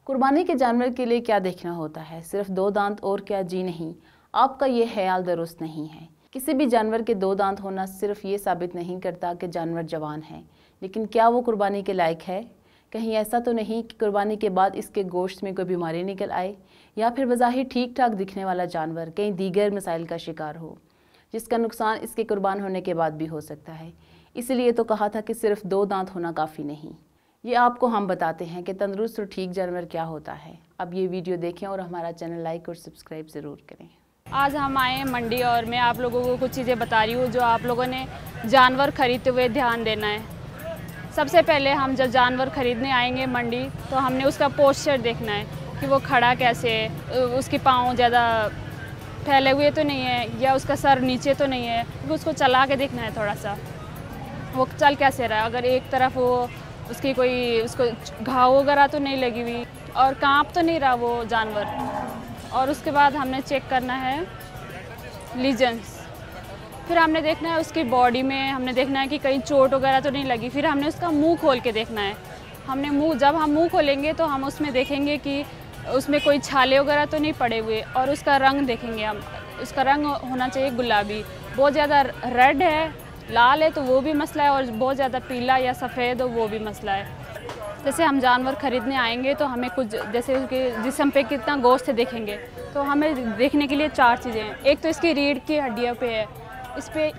कुर्बानी के जानवर के लिए क्या देखना होता है? सिर्फ 2 दांत और क्या? जी नहीं, आपका ये ख्याल दुरुस्त नहीं है। किसी भी जानवर के 2 दांत होना सिर्फ ये साबित नहीं करता कि जानवर जवान है, लेकिन क्या वो कुर्बानी के लायक है? कहीं ऐसा तो नहीं कि कुर्बानी के बाद इसके गोश्त में कोई बीमारी निकल आए, या फिर बज़ाहिर ठीक ठाक दिखने वाला जानवर कई दीगर मसाइल का शिकार हो, जिसका नुकसान इसके कुर्बान होने के बाद भी हो सकता है। इसलिए तो कहा था कि सिर्फ 2 दांत होना काफ़ी नहीं। ये आपको हम बताते हैं कि तंदुरुस्त और ठीक जानवर क्या होता है। अब ये वीडियो देखें और हमारा चैनल लाइक और सब्सक्राइब ज़रूर करें। आज हम आए हैं मंडी और मैं आप लोगों को कुछ चीज़ें बता रही हूँ जो आप लोगों ने जानवर खरीदते हुए ध्यान देना है। सबसे पहले हम जब जानवर खरीदने आएंगे मंडी तो हमने उसका पोस्चर देखना है कि वो खड़ा कैसे है, उसके पाँव ज़्यादा फैले हुए तो नहीं है या उसका सर नीचे तो नहीं है, क्योंकि उसको चला के देखना है थोड़ा सा वो चल कैसे रहा है। अगर एक तरफ वो उसकी कोई उसको घाव वगैरह तो नहीं लगी हुई और कांप तो नहीं रहा वो जानवर। और उसके बाद हमने चेक करना है लीजन्स। फिर हमने देखना है उसकी बॉडी में, हमने देखना है कि कहीं चोट वगैरह तो नहीं लगी। फिर हमने उसका मुंह खोल के देखना है। जब हम मुंह खोलेंगे तो हम उसमें देखेंगे कि उसमें कोई छाले वगैरह तो नहीं पड़े हुए। और उसका रंग देखेंगे हम, उसका रंग होना चाहिए गुलाबी। बहुत ज़्यादा रेड है, लाल है तो वो भी मसला है, और बहुत ज़्यादा पीला या सफ़ेद हो वो भी मसला है। जैसे हम जानवर ख़रीदने आएंगे तो हमें कुछ जैसे उसके जिस्म पे कितना गोश्त है देखेंगे, तो हमें देखने के लिए 4 चीज़ें हैं। एक तो इसकी रीढ़ की हड्डियों पे है, इस पे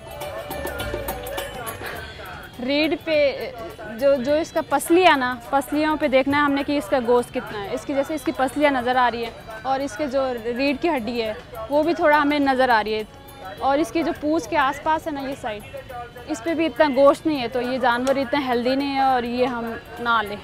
रीढ़ पे जो इसका पसलियाँ ना, पसलियों पे देखना है हमने कि इसका गोश्त कितना है। इसकी जैसे इसकी पसलियाँ नज़र आ रही है और इसके जो रीढ़ की हड्डी है वो भी थोड़ा हमें नज़र आ रही है। और इसकी जो पूँछ के आसपास है ना ये साइड, इस पे भी इतना गोश्त नहीं है, तो ये जानवर इतना हेल्दी नहीं है और ये हम ना लें।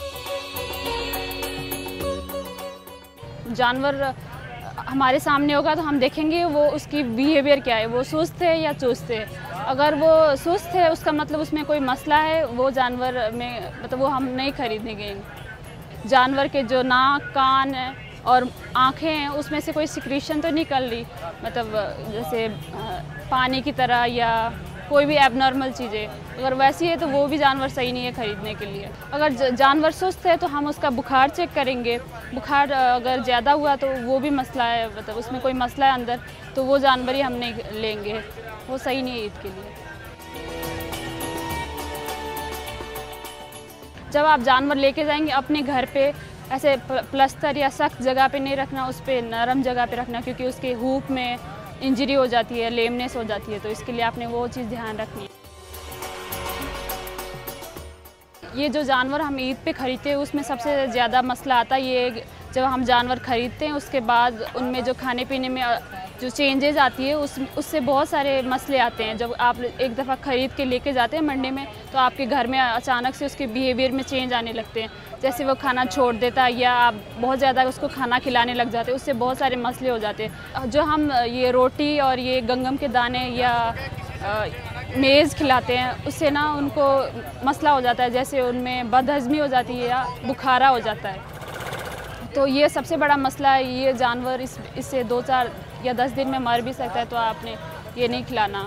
जानवर हमारे सामने होगा तो हम देखेंगे वो उसकी बिहेवियर क्या है, वो सुस्त है या चुस्त है। अगर वो सुस्त है उसका मतलब उसमें कोई मसला है, वो जानवर में मतलब वो हम नहीं खरीदने गए। जानवर के जो नाक, कान है और आँखें हैं उसमें से कोई सिक्रीशन तो निकल रही, मतलब जैसे पानी की तरह या कोई भी एबनॉर्मल चीज़ें, अगर वैसी है तो वो भी जानवर सही नहीं है खरीदने के लिए। अगर जानवर सुस्त है तो हम उसका बुखार चेक करेंगे। बुखार अगर ज़्यादा हुआ तो वो भी मसला है, मतलब उसमें कोई मसला है अंदर, तो वो जानवर ही हम नहीं लेंगे, वो सही नहीं है ईद के लिए। जब आप जानवर लेके जाएंगे अपने घर पे ऐसे प्लस्तर या सख्त जगह पे नहीं रखना, उस पर नरम जगह पे रखना, क्योंकि उसके हूप में इंजरी हो जाती है, लेमनेस हो जाती है, तो इसके लिए आपने वो चीज़ ध्यान रखनी है। ये जो जानवर हम ईद पे ख़रीदते हैं उसमें सबसे ज़्यादा मसला आता है ये, जब हम जानवर ख़रीदते हैं उसके बाद उनमें जो खाने पीने में जो चेंजेस आती है उससे बहुत सारे मसले आते हैं। जब आप एक दफ़ा ख़रीद के लेके जाते हैं मंडी में तो आपके घर में अचानक से उसके बिहेवियर में चेंज आने लगते हैं, जैसे वो खाना छोड़ देता है या आप बहुत ज़्यादा उसको खाना खिलाने लग जाते हैं, उससे बहुत सारे मसले हो जाते हैं। जो हम ये रोटी और ये गंगम के दाने या मेज़ खिलाते हैं उससे ना उनको मसला हो जाता है, जैसे उनमें बदहज़मी हो जाती है या बुखारा हो जाता है। तो ये सबसे बड़ा मसला है। ये जानवर इससे 2-4 या 10 दिन में मर भी सकता है, तो आपने ये नहीं खिलाना।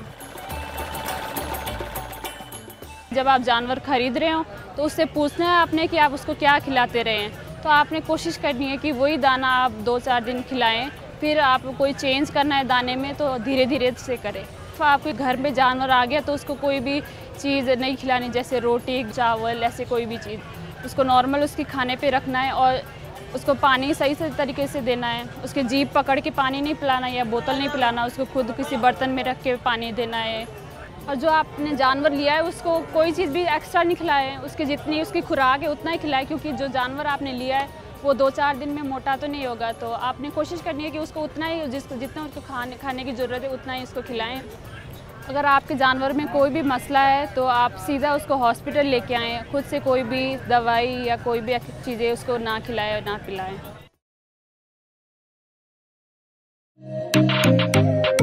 जब आप जानवर ख़रीद रहे हो तो उससे पूछना है आपने कि आप उसको क्या खिलाते रहे हैं, तो आपने कोशिश करनी है कि वही दाना आप 2-4 दिन खिलाएं। फिर आप कोई चेंज करना है दाने में तो धीरे धीरे से करें। तो आपके घर में जानवर आ गया तो उसको कोई भी चीज़ नहीं खिलानी, जैसे रोटी, चावल, ऐसे कोई भी चीज़ उसको नॉर्मल उसके खाने पे रखना है। और उसको पानी सही से तरीके से देना है। उसके जीभ पकड़ के पानी नहीं पिलाना या बोतल नहीं पिलाना, उसको खुद किसी बर्तन में रख के पानी देना है। और जो आपने जानवर लिया है उसको कोई चीज़ भी एक्स्ट्रा नहीं खिलाए, उसकी जितनी उसकी खुराक है उतना ही खिलाए, क्योंकि जो जानवर आपने लिया है वो 2-4 दिन में मोटा तो नहीं होगा, तो आपने कोशिश करनी है कि उसको उतना ही जितना उसको खाने की ज़रूरत है उतना ही उसको खिलाएं। अगर आपके जानवर में कोई भी मसला है तो आप सीधा उसको हॉस्पिटल लेके आएँ, खुद से कोई भी दवाई या कोई भी चीज़ें उसको ना खिलाएं और ना पिलाएं।